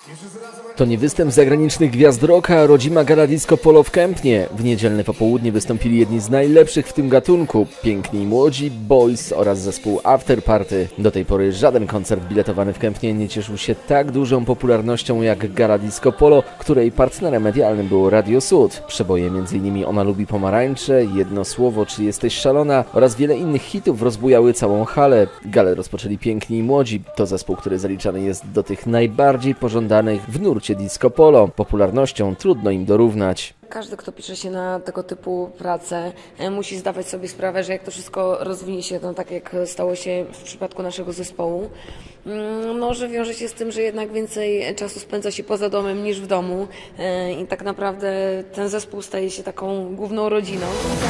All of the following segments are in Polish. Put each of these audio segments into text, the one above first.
To nie występ zagranicznych gwiazd rocka, a rodzima gala Disco Polo w Kępnie. W niedzielne popołudnie wystąpili jedni z najlepszych w tym gatunku. Piękni i Młodzi, Boys oraz zespół After Party. Do tej pory żaden koncert biletowany w Kępnie nie cieszył się tak dużą popularnością jak gala Disco Polo, której partnerem medialnym było Radio Sud. Przeboje m.in. Ona lubi pomarańcze, Jedno słowo, Czy jesteś szalona oraz wiele innych hitów rozbujały całą halę. Galę rozpoczęli Piękni i Młodzi. To zespół, który zaliczany jest do tych najbardziej pożądanych w nurcie Disco Polo. Popularnością trudno im dorównać. Każdy, kto pisze się na tego typu pracę, musi zdawać sobie sprawę, że jak to wszystko rozwinie się, no tak jak stało się w przypadku naszego zespołu, no, że wiąże się z tym, że jednak więcej czasu spędza się poza domem niż w domu i tak naprawdę ten zespół staje się taką główną rodziną.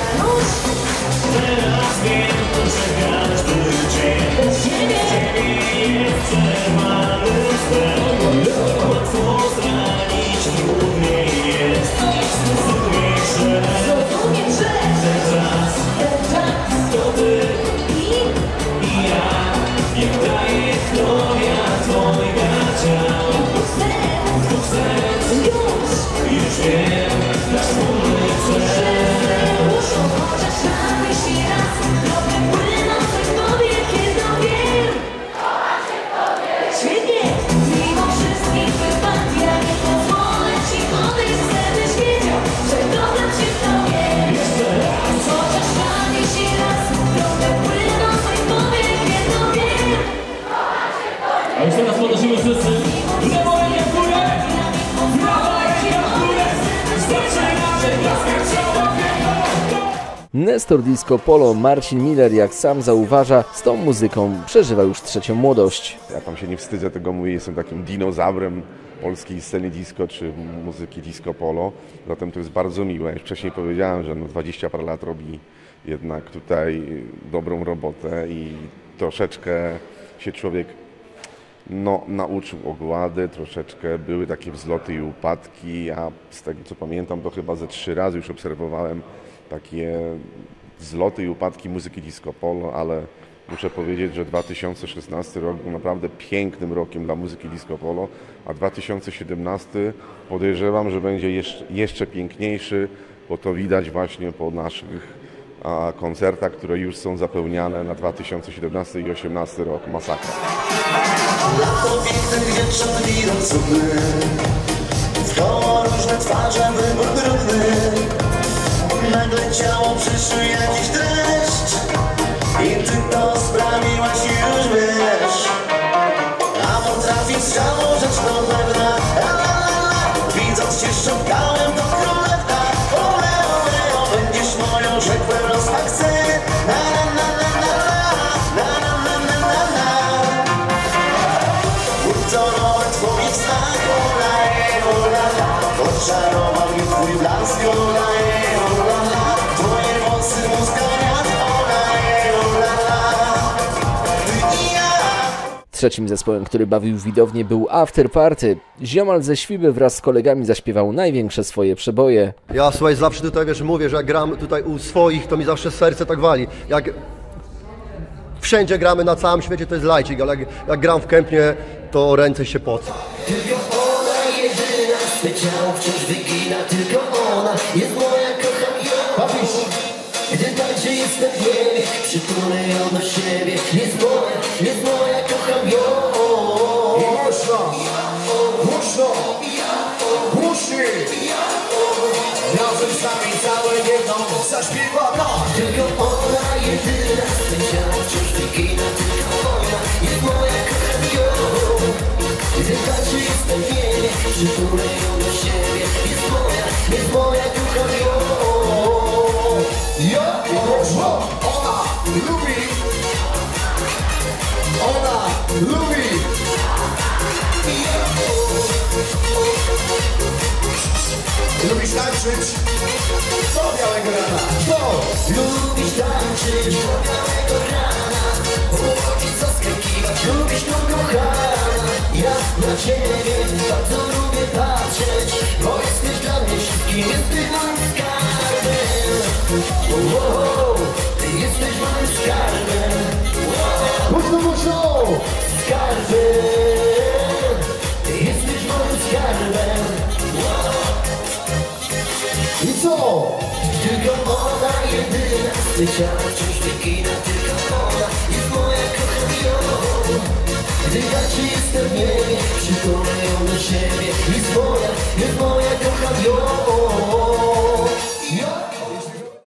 A już teraz podnosimy wszyscy. Lewo rękę w górę! Prawa ręka w górę! Zaczynamy klaskać ciała piękną! Nestor Disco Polo Marcin Miller, jak sam zauważa, z tą muzyką przeżywa już trzecią młodość. Ja tam się nie wstydzę tego mówię, jestem takim dinozaurem polskiej sceny disco czy muzyki disco polo. Zatem to jest bardzo miłe. Już wcześniej powiedziałem, że 20 parę lat robi jednak tutaj dobrą robotę i troszeczkę się człowiek nauczył ogłady, troszeczkę były takie wzloty i upadki. Ja z tego co pamiętam, to chyba ze 3 razy już obserwowałem takie wzloty i upadki muzyki disco polo, ale muszę powiedzieć, że 2016 rok był naprawdę pięknym rokiem dla muzyki disco polo, a 2017 podejrzewam, że będzie jeszcze piękniejszy, bo to widać właśnie po naszych koncertach, które już są zapełniane na 2017 i 2018 rok. Masakra. Lato pięknych dziewcząt idą cudny, w koło różne twarze, wybór trudny. Nagle ciało przyszły jakiś dreszcz i ty to sprawiłaś już wiesz. A potrafić z ciało rzecz to pewna, la la la. Widząc cię szukałem do królewna, ole ole o, będziesz moją, rzekłem los akcent. Na na na na na na na na na na na. Utorowe twoich snach, ola ola la. Odczarował mnie twój blask, ola ola la. Twoje włosy muskania, ola ola la. Ty i ja. Trzecim zespołem, który bawił widownię, był After Party. Ziomal ze Świby wraz z kolegami zaśpiewał największe swoje przeboje. Ja słuchaj, zawsze tutaj wiesz, mówię, że jak gram tutaj u swoich, to mi zawsze serce tak wali. Jak wszędzie gramy na całym świecie, to jest lajcik, ale jak gram w Kępnie, to ręce się pocą. Tylko ona jedyna, swe ciało wciąż wygina. Tylko ona jest moja, kocham ją. Gdy tańczy jestem w niebie, przytulę ją do siebie. Jest moja, kocham ją. Głośno! Głośniej! Razem z nami całe jedno zaśpiewa tak! Tylko ona jedyna, swe ciało wciąż wygina. Tylko ona jest moja, kocham ją. Gdy tańczy jestem w niebie, przytulę ją do siebie. Jest moja, kocham ją. Ja i głośno! Ona lubi! Ona lubi! Lubisz tańczyć? Do białego rana! Lubisz tańczyć do białego rana, urodzić zaskakiwać, lubisz tą kochana. Ja na ciebie bardzo lubię patrzeć, bo jesteś dla mnie wszystkim, jesteś moim skarbem. Ty jesteś moim skarbem. Mocno! Skarbem. Ty jesteś moim jedyna. Swe ciało wciąż wygina, tylko ona jest moja, kocham ją. Gdy gacie jestem w niebie, przytulę ją do siebie. Jest moja, kocham ją.